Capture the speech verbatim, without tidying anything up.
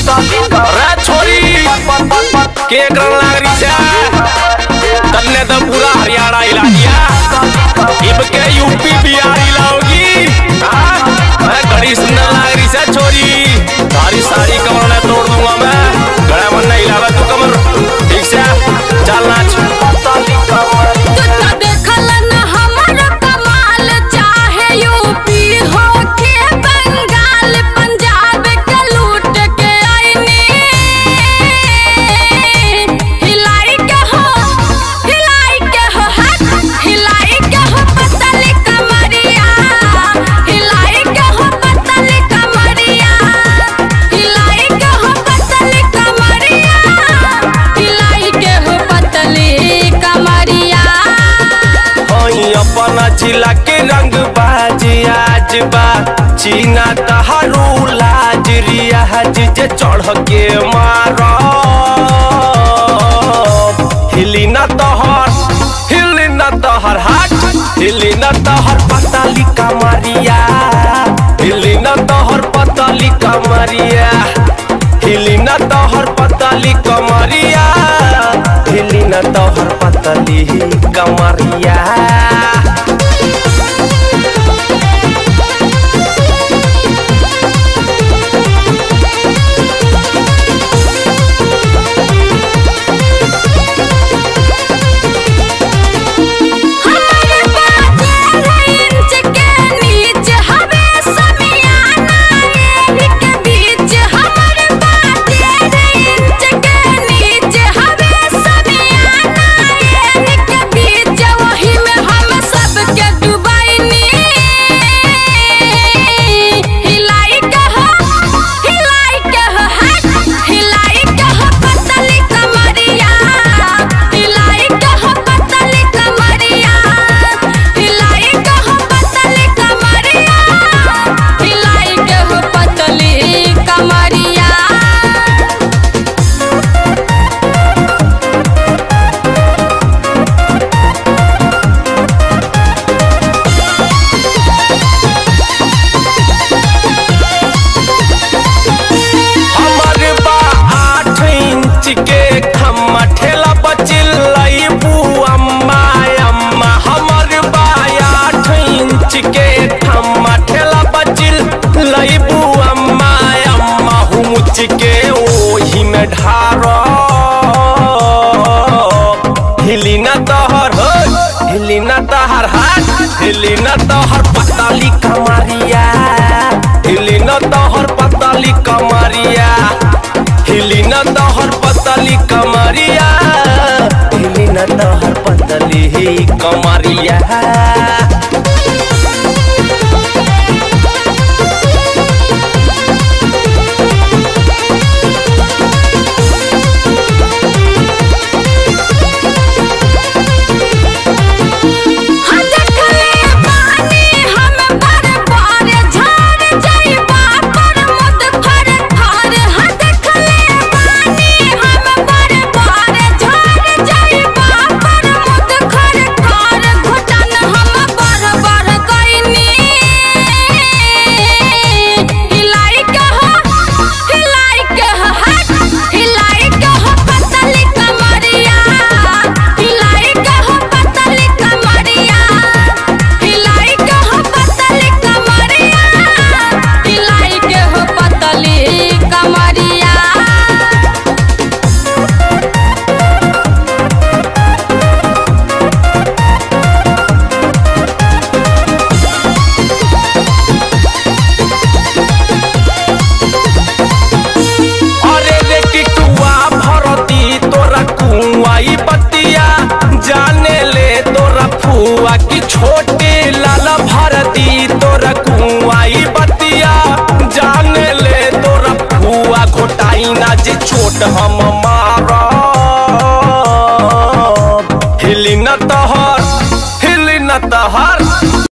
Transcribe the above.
रे छोरी के करन लाग रही से तन्ने तो पूरा हरियाणा हिला दिया। इब के यूपी बिहार हिलाओगी। मैं घड़ी सुंदर लाग रही से छोरी, तारी सारी कमर ने तोड़ दूंगा मैं। गड़ा मन नहीं हिलावा तू कमर, ठीक से चल नाच। जिला के रंग बाजी आज बा चीना तहरू लाज रियाज जे चढ़ के मारो हिली न तोहर हिली न तोहर हाथ हिली न तोहर पतली कमरिया हिली न तोहर पतली कमरिया हिली न तोहर पतली कमरिया हिली न तोहर पतली कमरिया। के ओही में ढारो हिली न तोहर हिली न तोहर हाथ हिली न तोहर पतली कमरिया हिली न तोहर पतली कमरिया हिली न तोहर पतली कमरिया हिली न तोहर पतली कमरिया। की छोटे लाल भरती तोरा कुआई बतिया जाने ले तोरा फुआ घोटाई ना जे छोट हम